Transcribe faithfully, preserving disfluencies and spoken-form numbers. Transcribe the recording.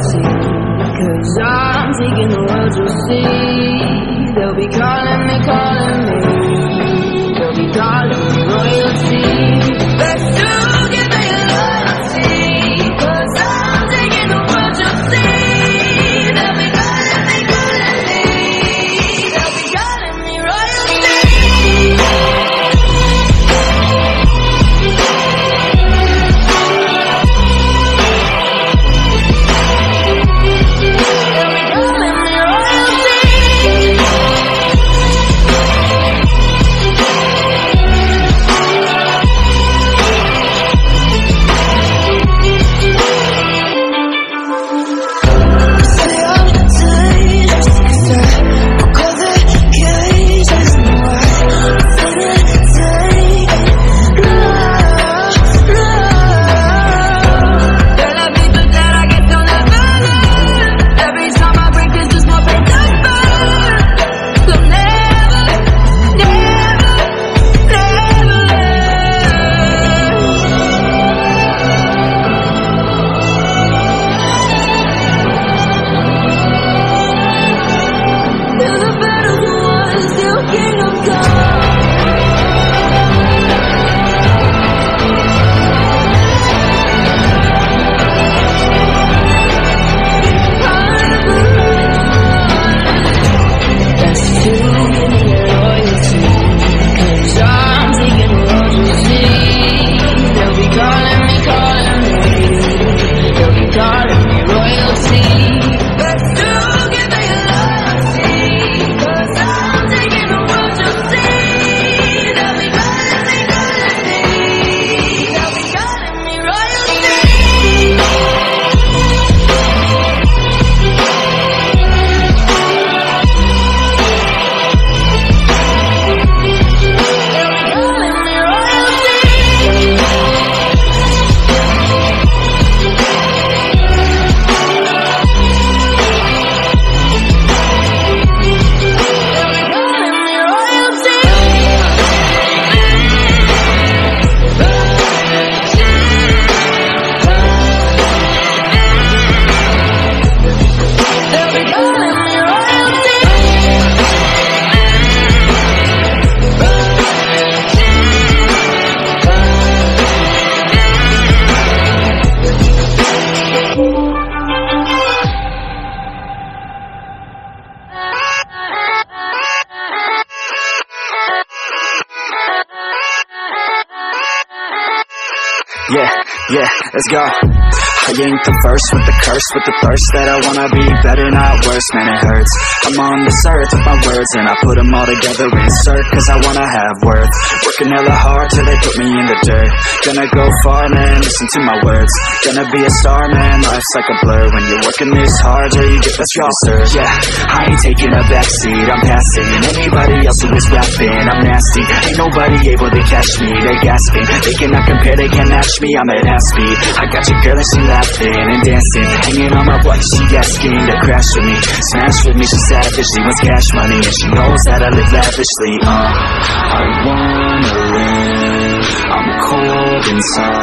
royalty. Cause I'm taking the world, you'll see. They'll be calling me, calling me. They'll be calling me royalty. Let's do, give me loyalty. Cause I'm taking the world, you'll see. They'll be calling me, calling me. They'll be calling me royalty. Yeah, yeah, let's go. I ain't the first with the curse, with the thirst that I wanna be better, not worse, man it hurts. I'm on this earth with my words and I put them all together, insert, cause I wanna have worth. Working hella hard till they put me in the dirt. Gonna go far, man, listen to my words. Gonna be a star, man, life's like a blur. When you're working this hard, yeah, you get what you deserve. Yeah, I ain't taking a backseat, I'm passing anybody else who is rapping, I'm nasty. Ain't nobody able to catch me, they gasping. They cannot compare, they can't match me, I'm at half speed. I got your girl and she laughing and dancing, hanging on my butt, she asking to crash with me, smash with me, she savage, she wants cash money, and she knows that I live lavishly. Uh, I wanna live, I'm cold inside.